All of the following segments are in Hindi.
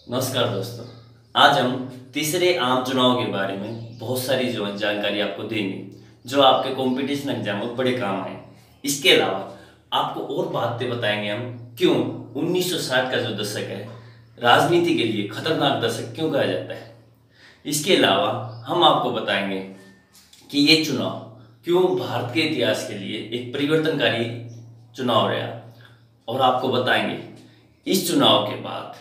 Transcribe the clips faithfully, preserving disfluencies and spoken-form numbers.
नमस्कार दोस्तों। आज हम तीसरे आम चुनाव के बारे में बहुत सारी जो है जानकारी आपको देंगे जो आपके कंपटीशन एग्जाम में बड़े काम आए। इसके अलावा आपको और बातें बताएंगे हम क्यों उन्नीस सौ साठ का जो दशक है राजनीति के लिए खतरनाक दशक क्यों कहा जाता है। इसके अलावा हम आपको बताएंगे कि ये चुनाव क्यों भारत के इतिहास के लिए एक परिवर्तनकारी चुनाव रहा, और आपको बताएंगे इस चुनाव के बाद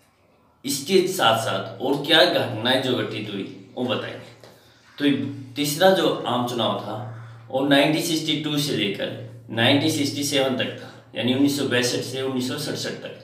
इसके साथ साथ और क्या घटनाएं जो घटित हुई वो बताएंगे। तो तीसरा जो आम चुनाव था वो उन्नीस सौ बासठ से लेकर उन्नीस सौ सड़सठ तक था, यानी उन्नीस सौ बासठ से उन्नीस सौ सड़सठ तक,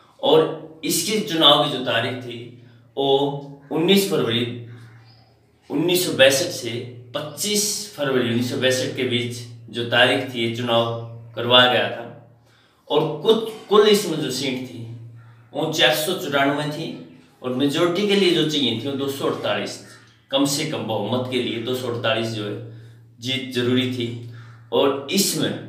और इसके चुनाव की जो तारीख थी वो उन्नीस फरवरी उन्नीस सौ बासठ से पच्चीस फरवरी उन्नीस सौ बासठ के बीच जो तारीख थी ये चुनाव करवाया गया था। और कुछ कुल इसमें जो सीट थी वो चार सौ चौरानवे थी, और मेजोरिटी के लिए जो चाहिए थी वो दो सौ अड़तालीस, कम से कम बहुमत के लिए दो सौ अड़तालीस जो है जीत जरूरी थी। और इसमें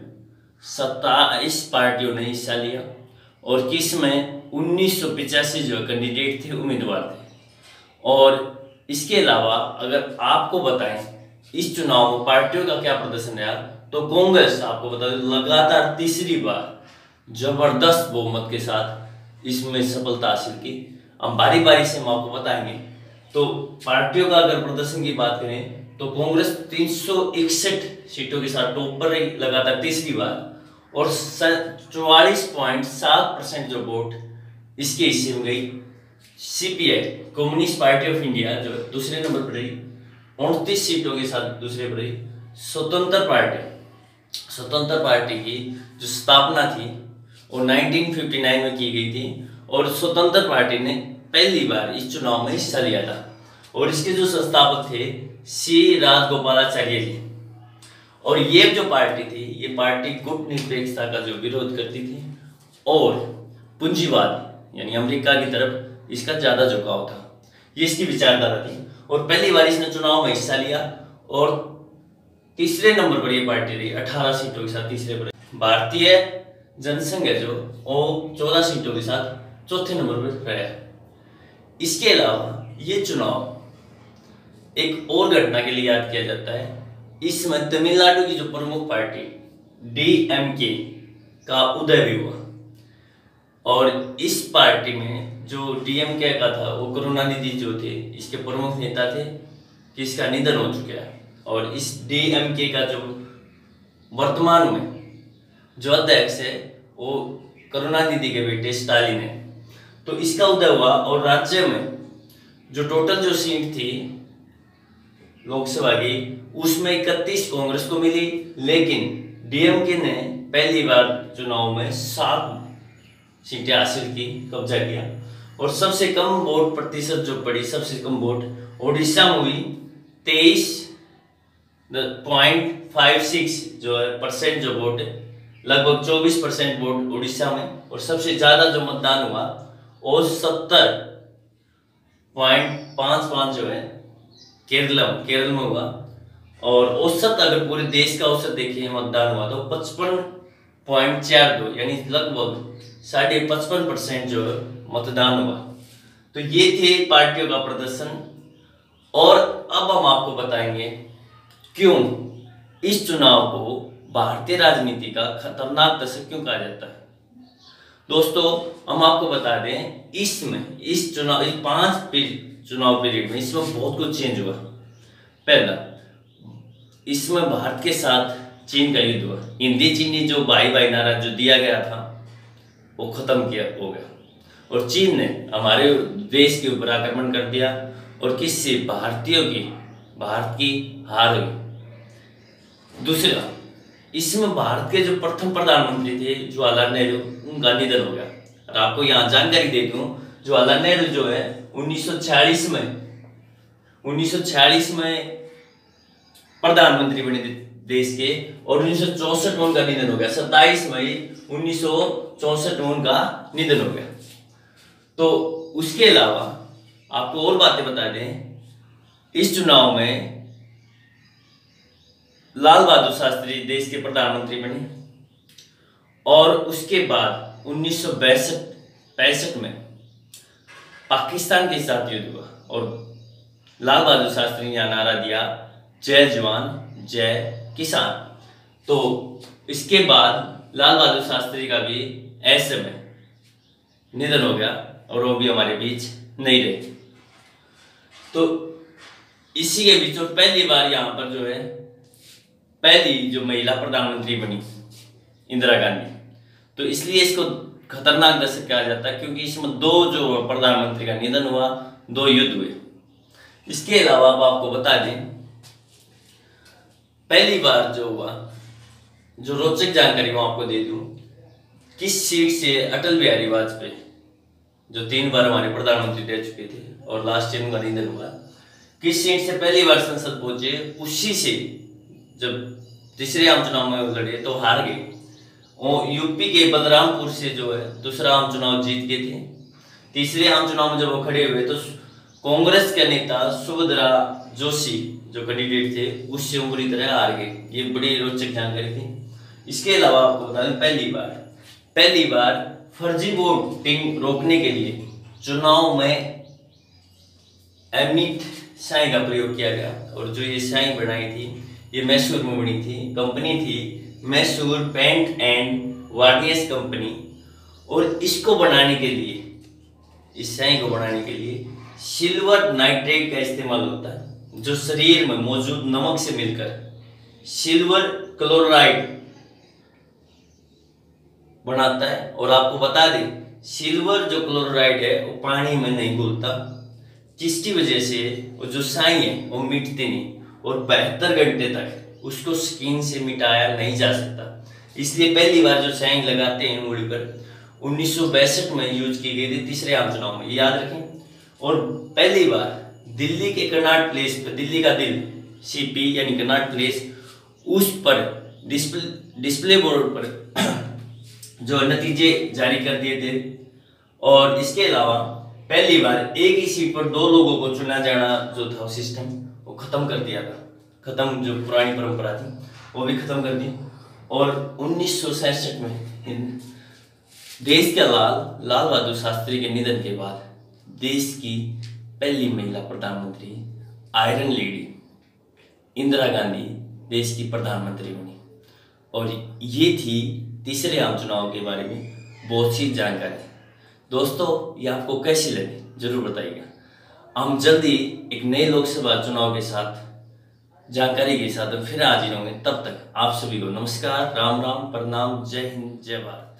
सत्ताईस पार्टियों ने हिस्सा लिया, और किसमें उन्नीस सौ पिचासी जो कैंडिडेट थे उम्मीदवार थे। और इसके अलावा अगर आपको बताएं इस चुनाव में पार्टियों का क्या प्रदर्शन रहा, तो कांग्रेस आपको बता दें लगातार तीसरी बार जबरदस्त बहुमत के साथ इसमें सफलता हासिल की। हम बारी बारी से हम आपको बताएंगे। तो पार्टियों का अगर प्रदर्शन की बात करें तो कांग्रेस तीन सौ इकसठ सीटों के साथ टॉप पर रही लगातार तीसरी बार, और चौवालीस पॉइंट सात परसेंट जो वोट इसके हिस्से में गई। CPI Communist Party of India जो दूसरे नंबर पर रही, उनतीस सीटों के साथ दूसरे पर रही। स्वतंत्र पार्टी स्वतंत्र पार्टी की जो स्थापना थी वो उन्नीस सौ उनसठ में की गई थी, और स्वतंत्र पार्टी ने पहली बार इस चुनाव में हिस्सा लिया था। और इसके जो संस्थापक थे सी राजगोपालाचार्य जी। और ये जो पार्टी थी ये पार्टी गुट निरपेक्षता का जो विरोध करती थी, और पूंजीवाद यानी अमेरिका की तरफ इसका ज्यादा झुकाव था, ये इसकी विचारधारा थी। और पहली बार इसने चुनाव में हिस्सा लिया, और तीसरे नंबर पर ये पार्टी रही अठारह सीटों के साथ तीसरे पर। भारतीय जनसंघ है जो वो चौदह सीटों के साथ चौथे नंबर पर रहा। इसके अलावा ये चुनाव एक और घटना के लिए याद किया जाता है। इसमें तमिलनाडु की जो प्रमुख पार्टी डीएमके का उदय भी हुआ, और इस पार्टी में जो डीएमके का था वो करुणानिधि जो थे इसके प्रमुख नेता थे, जिसका निधन हो चुका है। और इस डीएमके का जो वर्तमान में जो अध्यक्ष है वो करुणानिधि के बेटे स्टालिन है। तो इसका उदय हुआ, और राज्य में जो टोटल जो सीट थी लोकसभा की उसमें इकतीस कांग्रेस को मिली, लेकिन डीएमके ने पहली बार चुनाव में सात सीटें हासिल की, कब्जा किया। और सबसे कम वोट प्रतिशत जो पड़ी, सबसे कम वोट ओडिशा में हुई तेईस पॉइंट फाइव सिक्स जो है परसेंट जो वोट है, लगभग चौबीस परसेंट वोट उड़ीसा में। और सबसे ज्यादा जो मतदान हुआ वो सत्तर पॉइंट पांच पांच जो है केरल केरल में हुआ। और औसत अगर पूरे देश का औसत देखिए मतदान हुआ तो पचपन पॉइंट चार दो यानी लगभग साढ़े पचपन परसेंट जो है मतदान हुआ। तो ये थे पार्टियों का प्रदर्शन। और अब हम आपको बताएंगे क्यों इस चुनाव को भारतीय राजनीति का खतरनाक दशक क्यों कहा जाता है। दोस्तों हम आपको बता दें इसमें इस चुनाव इस पांच पीरियड चुनाव पीरियड में इसमें बहुत कुछ चेंज हुआ। पहला, इसमें भारत के साथ चीन का युद्ध हुआ। हिंदी चीनी जो भाई भाई नारा जो दिया गया था वो खत्म किया हो गया, और चीन ने हमारे देश के ऊपर आक्रमण कर दिया, और किससे भारतीयों की भारत की हार हुई। दूसरा, इसमें भारत के जो प्रथम प्रधानमंत्री थे जवाहरलाल नेहरू उनका निधन हो गया। और आपको यहाँ जानकारी दे दूं, जवाहरलाल नेहरू जो है उन्नीस सौ छियालीस में उन्नीस सौ छियालीस में प्रधानमंत्री बने देश के, और उन्नीस सौ चौसठ में उनका निधन हो गया। सत्ताईस मई उन्नीस सौ चौसठ में उनका निधन हो गया। तो उसके अलावा आपको और बातें बता दें, इस चुनाव में लाल बहादुर शास्त्री देश के प्रधानमंत्री बने, और उसके बाद उन्नीस सौ पैंसठ में पाकिस्तान के साथ युद्ध हुआ और लाल बहादुर शास्त्री ने नारा दिया, जय जवान जय किसान। तो इसके बाद लाल बहादुर शास्त्री का भी ऐसे में निधन हो गया और वो भी हमारे बीच नहीं रहे। तो इसी के बीच और पहली बार यहाँ पर जो है पहली जो महिला प्रधानमंत्री बनी इंदिरा गांधी। तो इसलिए इसको खतरनाक दशक कहा जाता है, क्योंकि इसमें दो जो प्रधानमंत्री का निधन हुआ, दो युद्ध हुए। इसके अलावा अब आपको बता दें, पहली बार जो हुआ, जो रोचक जानकारी मैं आपको दे दूं, किस सीट से अटल बिहारी वाजपेयी जो तीन बार हमारे प्रधानमंत्री रह चुके थे और लास्ट ईयर उनका निधन हुआ, किस सीट से पहली बार संसद पहुंचे, उसी से जब तीसरे आम चुनाव में लड़े तो हार गए। और यूपी के बलरामपुर से जो है दूसरा आम चुनाव जीत गए थे। तीसरे आम चुनाव में जब वो खड़े हुए तो कांग्रेस के नेता सुभद्रा जोशी जो कैंडिडेट थे उससे वो बुरी तरह हार गए। ये बड़ी रोचक जानकारी थी। इसके अलावा आपको बता दें, पहली बार पहली बार फर्जी वोटिंग रोकने के लिए चुनाव में अमित शाही का प्रयोग किया गया। और जो ये शाही बनाई थी ये मैसूर में बनी थी, कंपनी थी Mysore paint and varnishes company. और इसको बनाने के लिए, इस शाही को बनाने के लिए सिल्वर नाइट्रेट का इस्तेमाल होता है, जो शरीर में मौजूद नमक से मिलकर सिल्वर क्लोराइड बनाता है। और आपको बता दें, सिल्वर जो क्लोराइड है वो पानी में नहीं घुलता, जिसकी वजह से वो जो शाही है वो मिटती नहीं और बहत्तर घंटे तक उसको स्किन से मिटाया नहीं जा सकता। इसलिए पहली बार जो शाही लगाते हैं मूड़ी पर उन्नीस सौ बैसठ में यूज की गई थी तीसरे आम चुनाव में, याद रखें। और पहली बार दिल्ली के कनॉट प्लेस पर, दिल्ली का दिल सीपी यानी कनॉट प्लेस, उस पर डिस्प्ले डिस्प्ले बोर्ड पर जो नतीजे जारी कर दिए थे। और इसके अलावा पहली बार एक ही सीट पर दो लोगों को चुना जाना जो था सिस्टम वो खत्म कर दिया था। खत्म, जो पुरानी परंपरा थी वो भी खत्म कर दी। और उन्नीस सौ सैंसठ में देश के लाल लाल बहादुर शास्त्री के निधन के बाद देश की पहली महिला प्रधानमंत्री आयरन लेडी इंदिरा गांधी देश की प्रधानमंत्री बनी। और ये थी तीसरे आम चुनाव के बारे में बहुत सी जानकारी। दोस्तों, ये आपको कैसी लगी जरूर बताइएगा। हम जल्दी एक नए लोकसभा चुनाव के साथ जानकारी के साथ फिर हाजिर होंगे। तब तक आप सभी को नमस्कार, राम राम, प्रणाम, जय हिंद, जय भारत।